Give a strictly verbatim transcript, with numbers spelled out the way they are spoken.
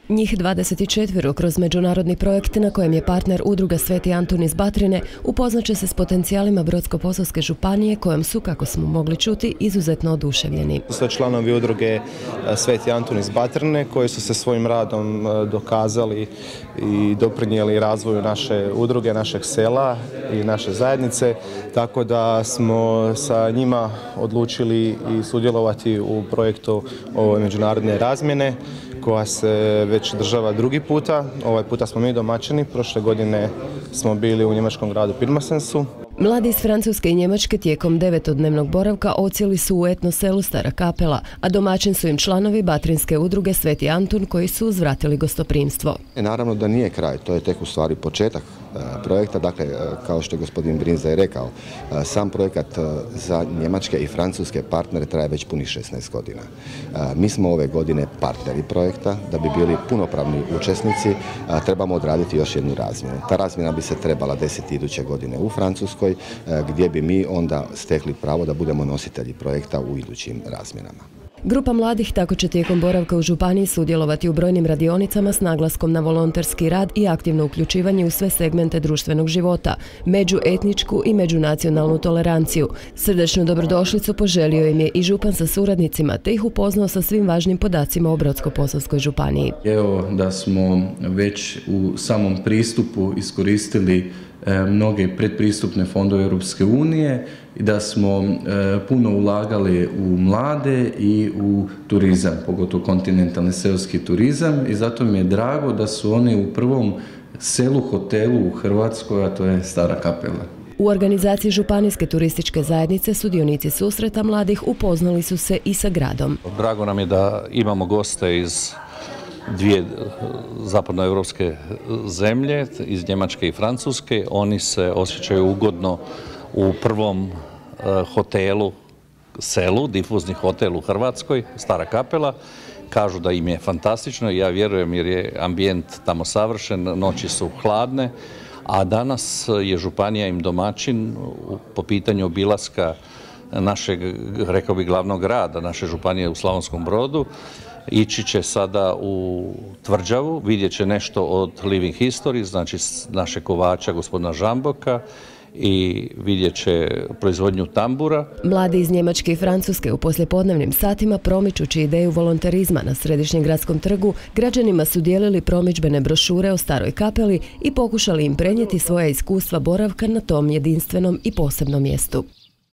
Njih dvadeset četiri kroz međunarodni projekt na kojem je partner udruga Sveti Antun iz Batrine upoznaće se s potencijalima Brodsko-posavske županije kojom su, kako smo mogli čuti, izuzetno oduševljeni. Sve članovi udruge Sveti Antun iz Batrine koji su se svojim radom dokazali i doprinijeli razvoju naše udruge, našeg sela i naše zajednice, tako da smo sa njima odlučili i sudjelovati u projektu ove međunarodne razmjene koja se već država drugi puta. Ovaj puta smo mi domaćini, prošle godine smo bili u njemačkom gradu Pirmasensu. Mladi iz Francuske i Njemačke tijekom devetodnevnog boravka odsjeli su u etno selu Stara Kapela, a domaćin su im članovi Batrinske udruge Sveti Antun koji su uzvratili gostoprimstvo. E, naravno da nije kraj, to je tek u stvari početak e, projekta, dakle kao što je gospodin Brinza i rekao, e, sam projekat e, za njemačke i francuske partnere traje već punih šesnaest godina. E, mi smo ove godine partneri projekta, da bi bili punopravni učesnici, a, trebamo odraditi još jednu razmjenu. Ta razmjena bi se trebala desiti iduće godine u Francuskoj, gdje bi mi onda stekli pravo da budemo nositelji projekta u idućim razmjenama. Grupa mladih tako će tijekom boravka u županiji sudjelovati u brojnim radionicama s naglaskom na volonterski rad i aktivno uključivanje u sve segmente društvenog života, međuetničku i međunacionalnu toleranciju. Srdečnu dobrodošlicu poželio im je i župan sa suradnicima, te ih upoznao sa svim važnim podacima o Brodsko-posavskoj županiji. Evo da smo već u samom pristupu iskoristili mnoge predpristupne fondove Europske unije i da smo puno ulagali u mlade i u turizam, pogotovo kontinentalni seoski turizam, i zato mi je drago da su oni u prvom selu, hotelu u Hrvatskoj, a to je Stara Kapela. U organizaciji Županijske turističke zajednice sudionici susreta mladih upoznali su se i sa gradom. Drago nam je da imamo goste iz dvije zapadnoevropske zemlje, iz Njemačke i Francuske. Oni se osjećaju ugodno u prvom hotelu, selu, difuzni hotel u Hrvatskoj, Stara Kapela. Kažu da im je fantastično i ja vjerujem jer je ambijent tamo savršen, noći su hladne, a danas je županija im domaćin po pitanju obilaska našeg, rekao bih, glavnog grada, naše županije u Slavonskom Brodu. Ići će sada u Tvrđavu, vidjet će nešto od Living History, znači naše kovača gospodina Žamboka, i vidjet će proizvodnju tambura. Mladi iz Njemačke i Francuske u poslijepodnevnim satima, promičući ideju volonterizma na Središnjem gradskom trgu, građanima su dijelili promidžbene brošure o Staroj Kapeli i pokušali im prenijeti svoja iskustva boravka na tom jedinstvenom i posebnom mjestu.